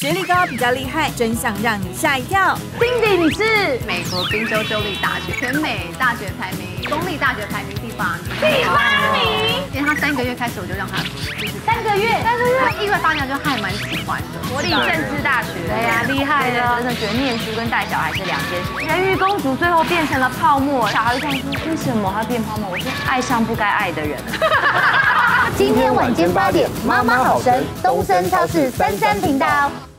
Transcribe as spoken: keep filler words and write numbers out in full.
学历高比较厉害，真相让你吓一跳。 Cindy， 你是美国宾州州立大学全美大学排名，公立大学排名第八名。 第八名， 因为他三个月开始我就让他就是三个月，三个月， 他意外发现就还蛮喜欢的。 国立政治大学，对呀，厉害了。真的觉得念书跟带小孩是两件事。人鱼公主最后变成了泡沫，小孩就想说为什么她变泡沫？我是爱上不该爱的人。 今天晚间八点，妈妈好神，东森超市三三频道。